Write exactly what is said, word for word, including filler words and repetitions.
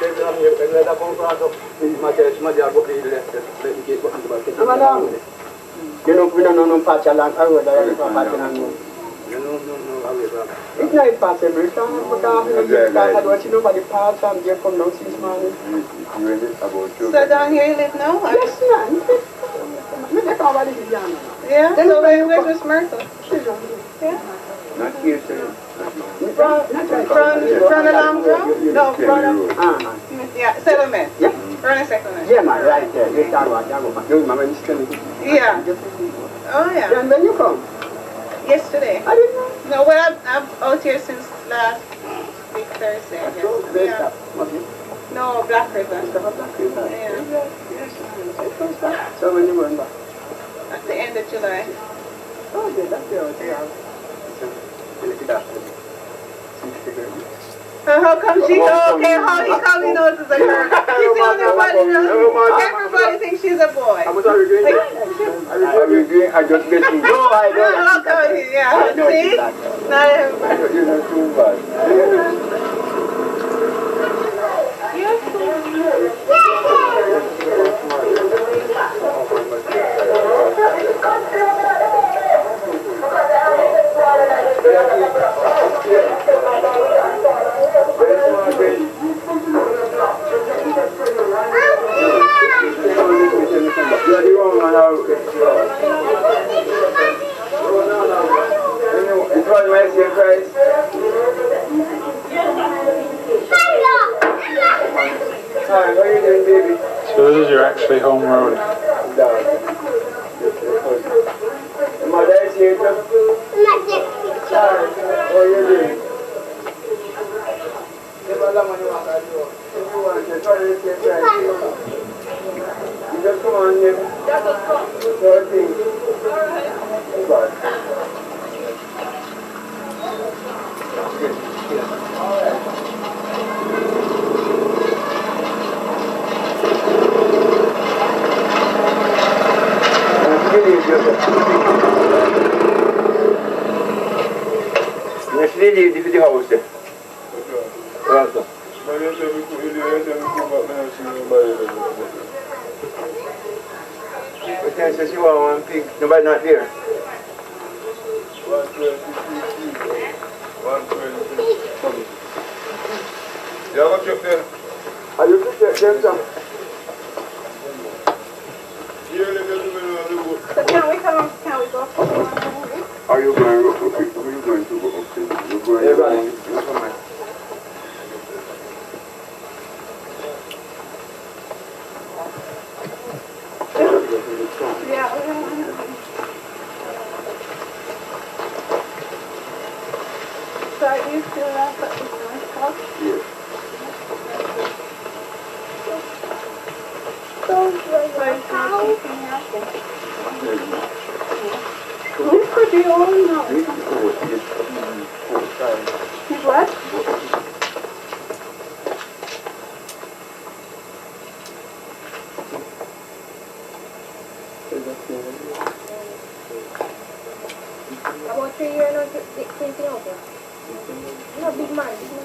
Madam, you know, we don't know no patch along the road, there is no patch along the road. It's not possible, because I don't see nobody pass and they come down since morning. So down here you live now? Yes, ma'am. Yeah, so where's Miss Myrtle? Yeah. Not here, sir. From, from, from the long road? No, from the... Uh-huh. Yeah, settlement. Yeah. From the settlement. Yeah, man, right there. Yes, I was. I was. You remember this coming? Yeah. Oh, yeah. And when you come? Yesterday. I didn't know. No, well, I'm, I'm out here since last week, Thursday, I guess. Yeah. No, Black River. Black River. Yeah. Yes. So when you going back? At the end of July. Oh, yeah, that's the yeah. Uh, how come she, oh, okay, how he come he knows it's a girl? She's the only one who knows. Everybody thinks she's a boy. I'm sorry, doing like, are you doing? I just get you. No, I don't. How come he, yeah, see? Not everybody. You're not too bad. You're So this is your actually home road. My dad's here too. Sorry. What are you doing? You just come on, Nick. So thing. Next day, leave the house. What time says you want one pig? Nobody not here. Yeah, what's up there? Are you fit there, sir? So can we come, can we go? Are you going to go? Are you going to go upstairs? You're going Yeah, to right. go. Yeah, we're going to. So are you still up at the front? Yes. This could be all now. He's what? About three years now, same thing out there. You're a big man, big man.